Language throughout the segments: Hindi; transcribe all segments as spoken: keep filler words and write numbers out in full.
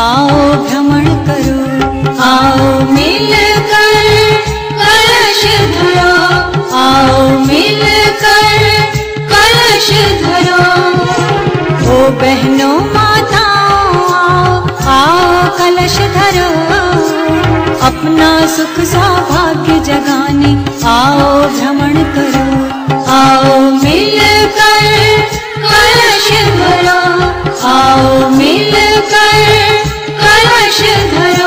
आओ भ्रमण करो, आओ मिलकर कलश धरो, आओ मिलकर कलश धरो। ओ बहनों माताओं आओ, आओ कलश धरो, अपना सुख सौभाग्य जगाने आओ भ्रमण करो, आओ मिलकर कलश धरो, आओ मिलकर कलश धरो।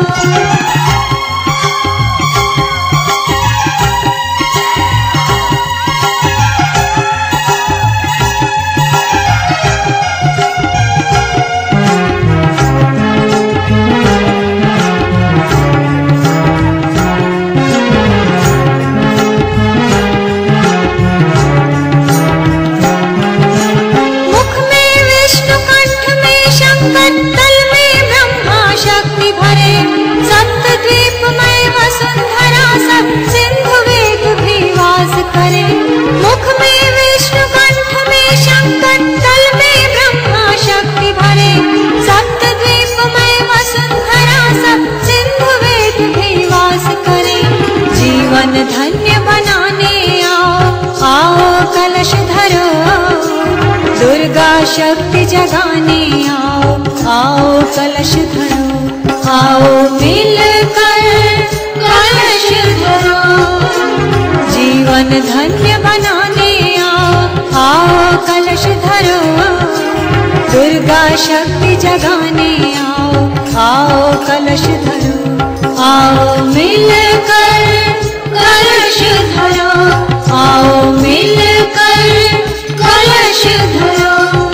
धन्य बनाने आओ, आओ कलश धरो, दुर्गा शक्ति जगाने आओ, आओ कलश धरो, आओ मिलकर कलश धरो। जीवन धन्य बनाने आओ, आओ कलश धरो, दुर्गा शक्ति जगाने आओ, आओ कलश धरो, आओ मिलकर कलश धरो, आओ मिलकर कलश धरो।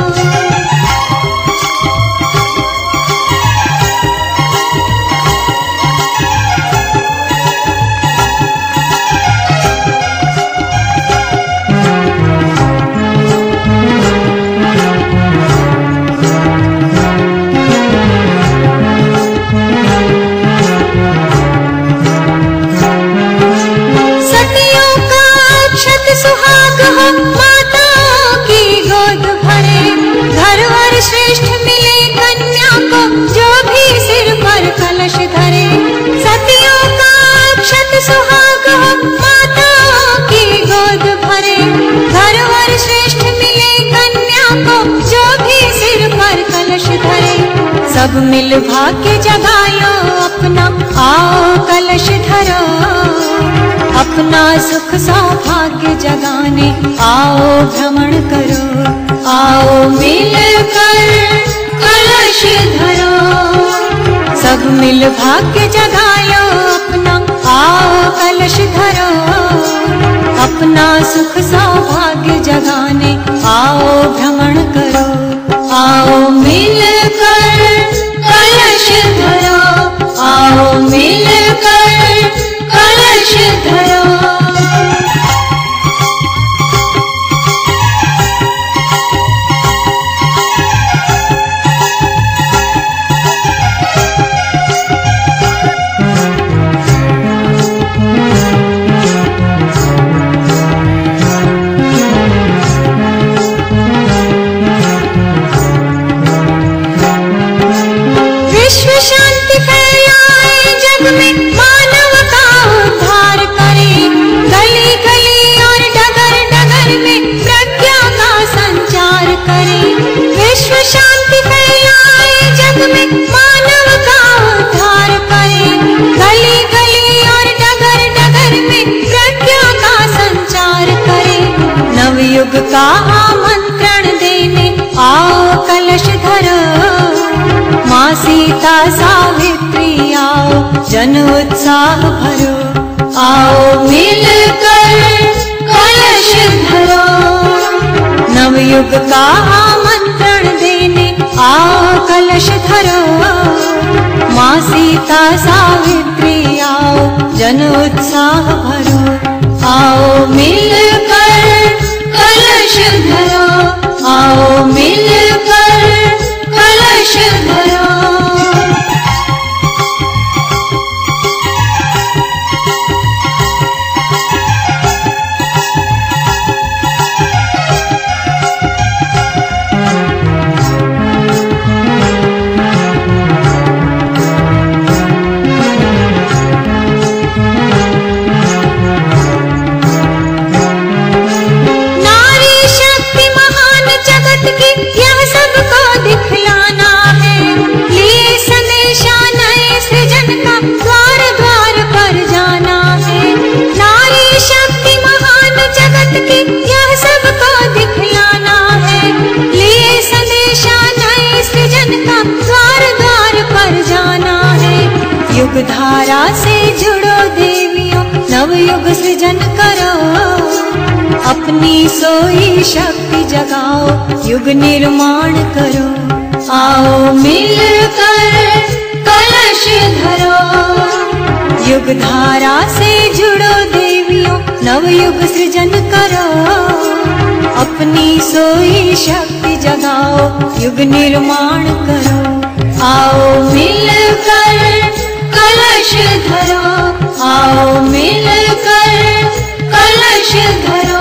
श्रेष्ठ मिले कन्या को जो भी सिर पर कलश धरे, सतियों का अक्षत सुहाग हो माताओं की गोद भरे। घर वर श्रेष्ठ मिले कन्या को जो भी सिर पर कलश धरे, सब मिल भाग्य जगायो अपना आओ कलश धरो, अपना सुख सौभाग्य जगाने आओ भ्रमण करो, आओ मिलकर कलश धरो। सब मिल भाग्य जगायो अपना आओ कलश धरो, अपना सुख सौभाग्य जगाने आओ भ्रमण करो, आओ मिलकर कलश धरो, आओ मिलकर कलश धरो। युग का आमंत्रण देने आओ कलश धरो, माँ सीता सावित्री आओ जन उत्साह भरो, आओ मिलकर कलश धरो। नवयुग का आमंत्रण देने आओ कलश धरो, माँ सीता सावित्री आओ जन उत्साह भरो, आओ मिलकर कलश धरो, आओ मिलकर कलश धरो। जगत की यह सबको दिखलाना है। लिए संदेशा नए सृजन का द्वार द्वार पर जाना है। नारी शक्ति महान जगत की यह सबको दिखलाना है। लिए संदेशा नए सृजन का द्वार द्वार पर जाना है। युग धारा से जुड़ो देवियों, नवयुग सृजन करो, अपनी सोई शक्ति जगाओ, युग निर्माण करो। आओ मिलकर कलश धरो, युग धारा से जुड़ो देवियों, नवयुग सृजन करो, अपनी सोई शक्ति जगाओ, युग निर्माण करो। आओ मिलकर कलश धरो, आओ मिलकर कलश धरो।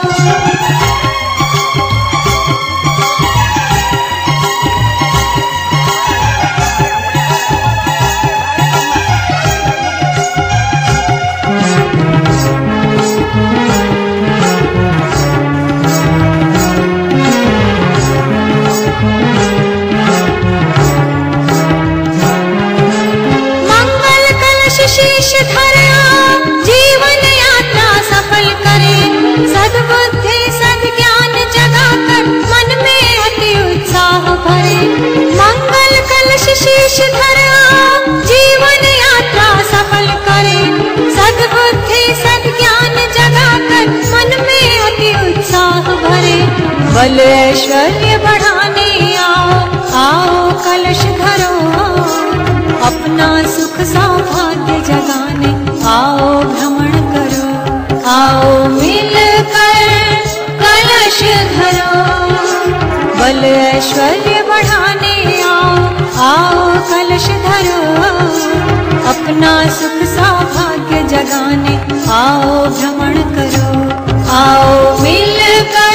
शीश धरा जीवन यात्रा सफल करे, सद्बुद्धि सद्ज्ञान जगाकर मन में अति उत्साह भरे। मंगल कलश शीश धरा जीवन यात्रा सफल करे, सद्बुद्धि सद्ज्ञान जगाकर मन में अति उत्साह भरे। बल ऐश्वर्य बढ़ाने आओ, आओ कलश धरो, अपना सुख सौभाग्य जगाने आओ भ्रमण करो। आओ मिलकर कलश धरो, बल ऐश्वर्य बढ़ाने आओ, आओ कलश धरो, अपना सुख सौभाग्य जगाने आओ भ्रमण करो। आओ मिलकर